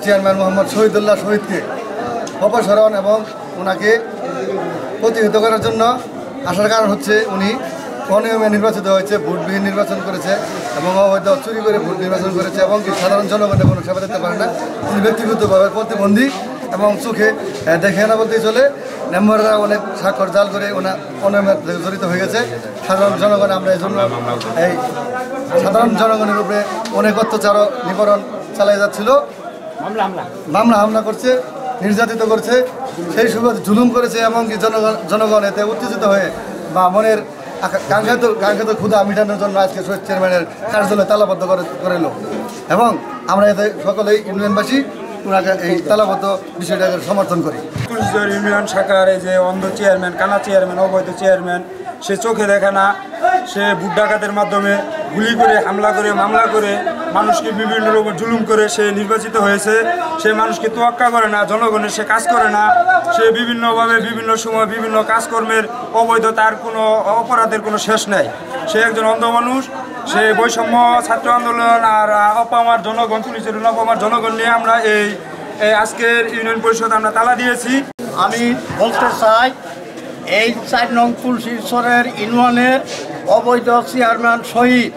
Chairman Mohammad Shahidullah শহীদকে অপসারণ এবং ওনাকে প্রতিহত করার জন্য আসার কারণ হচ্ছে উনি অনিয়মে নির্বাচিত হয়েছে, ভোটবিহীন নির্বাচন করেছে এবং অবৈধ চুরি করে ভোট নির্বাচন করেছে এবং কি সাধারণ জনগণের কোনো সেবা দিতে পারে না। তিনি ব্যক্তিগতভাবে প্রতিবন্ধী এবং চোখে দেখে না বলতেই চলে। মেম্বাররা অনেক স্বাক্ষর জাল করে অনিয়মে জড়িত হয়ে গেছে। সাধারণ জনগণ আমরা এই জন্য এই সাধারণ জনগণের উপরে অনেক অত্যাচার নিবারণ চালিয়ে যাচ্ছিল, মামলা হামলা করছে, নির্যাতিত করছে, সেই সুবাদে জুলুম করেছে এবং কি জনগণ এতে উত্তেজিত হয়ে বা মনের কাঙ্ক্ষিত ক্ষুধা মিটানোর জন্য আজকে শহীদ চেয়ারম্যানের কার্যালয় তালাবদ্ধ করেল এবং আমরা এতে সকলেই ইউনিয়নবাসী ওনাকে এই তালাবদ্ধ বিষয়টাকে সমর্থন করি। তুলসীজোর ইউনিয়ন শাখার এই যে অন্ধ চেয়ারম্যান, কানা চেয়ারম্যান, অবৈধ চেয়ারম্যান, সে চোখে দেখে না, সে ভোট ডাকাতের মাধ্যমে গুলি করে, হামলা করে, মামলা করে, মানুষকে বিভিন্ন রকম জুলুম করে সে নির্বাচিত হয়েছে। সে মানুষকে তোয়াক্কা করে না, জনগণের সে কাজ করে না, সে বিভিন্নভাবে বিভিন্ন সময় বিভিন্ন কাজকর্মের অবৈধ, তার কোনো অপরাধের কোনো শেষ নেই। সে একজন অন্ধ মানুষ। সে বৈষম্য ছাত্র আন্দোলন আর অপামার জনগণ, তুলসীজোর অপামার জনগণ নিয়ে আমরা এই আজকের ইউনিয়ন পরিষদ আমরা তালা দিয়েছি। আমি বলতে চাই, এই 4 নং তুলসীজোরের ইউনিয়নের অবৈধ চেয়ারম্যান শহীদ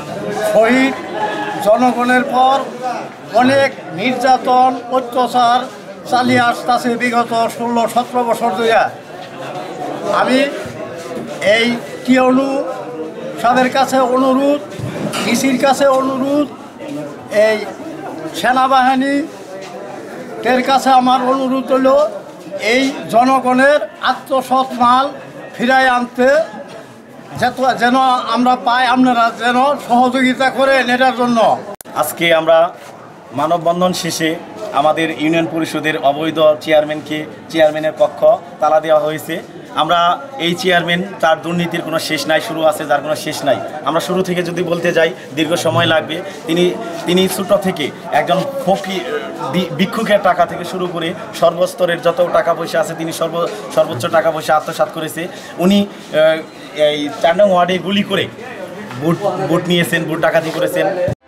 জনগণের পর অনেক নির্যাতন অত্যাচার চালিয়ে আসতেছে বিগত 16-17 বছর ধরে। আমি এই টিওনু সাহেবের কাছে অনুরোধ, ডিসির কাছে অনুরোধ, এই সেনাবাহিনীর কাছে আমার অনুরোধ হলো এই জনগণের আত্মসৎ মাল ফিরাই আনতে যেন আমরা পাই, আপনারা যেন সহযোগিতা করেন এটার জন্য। আজকে আমরা মানববন্ধন শেষে আমাদের ইউনিয়ন পরিষদের অবৈধ চেয়ারম্যানের কক্ষ তালা দেওয়া হয়েছে। আমরা এই চেয়ারম্যান, তার দুর্নীতির কোনো শেষ নাই, শুরু আছে যার কোনো শেষ নাই। আমরা শুরু থেকে যদি বলতে যাই দীর্ঘ সময় লাগবে। তিনি ছোট থেকে একজন ভিক্ষুকের টাকা থেকে শুরু করে সর্বস্তরের যত টাকা পয়সা আছে তিনি সর্বোচ্চ টাকা পয়সা আত্মসাৎ করেছে। উনি এই 4 নং ওয়ার্ডে গুলি করে ভোট নিয়েছেন, ভোট ডাকাতি করেছেন।